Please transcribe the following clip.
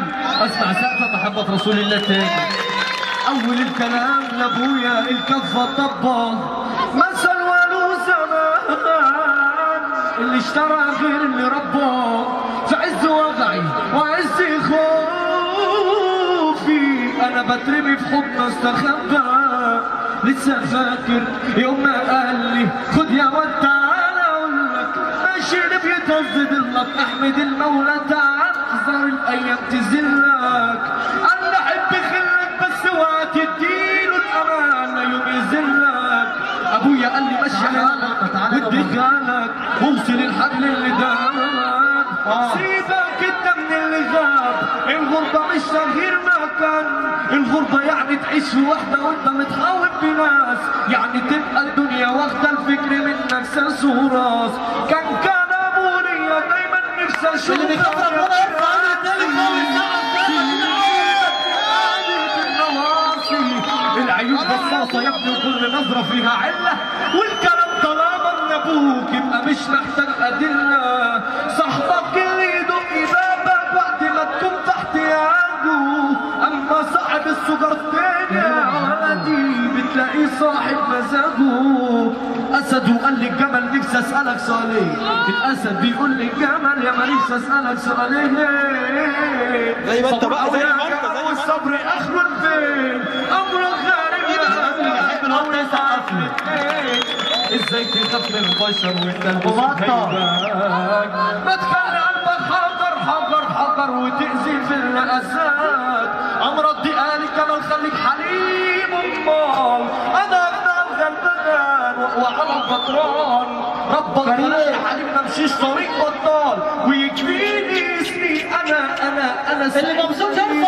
اسمع سقفة محبة رسول الله تاني. اول الكلام لابويا الكفة طبة مثل ولو زمان اللي اشترى غير اللي رباه في عز وضعي وعز خوفي انا بترمي في حضن استخبى. لسه فاكر يوم ما قال لي خد يا ود تعالى اقول لك ماشي اللي بيتهز ضلك احمد المولى تعذر الايام تذلك. انا احب خلك بس اوعى تديله الامان لا يوم يذلك. ابويا قال لي مشي حالك ودي خالك ووصل الحبل اللي دامك. سيبك انت من اللي غاب. الغربة مش تغيير مكان. الغربة يعني تعيش في وحدة وانت متحاوط بناس. يعني تبقى الدنيا واخدة الفكر منك ساس وراس. كان ابويا دايما نفسي اشوف اللي بيكبر ربنا يرفع له العيوب بساطة يا ابني وكل نظرة فيها علة. والكلام طالما من ابوك يبقى مش محتاج ادلة. صاحبك اللي يدق بابك وقت ما تكون تحت ياجه. اما صاحب السجار التاني يا ولدي بتلاقيه صاحب مزاجه. اسد وقال لي الجمل نفسي اسالك سؤالين. الاسد بيقول لي الجمل يا ما نفسي اسالك سؤالين. زي ما انت بقى زي ما انت والصبر اخره فين؟ امره غريب يا بحب الهوا يسقفني. ازاي تخاف من البشر وانت المبطل؟ ما تخلي قلبك حجر حجر حجر وتأذي في المقاسات. امرض دي قالي كمان خليك حليم امال. انا غلبان وعلى البطران ربك خلاني حليم ما امشيش طريق بطال. ويكفيني اسمي انا اللي مبسوط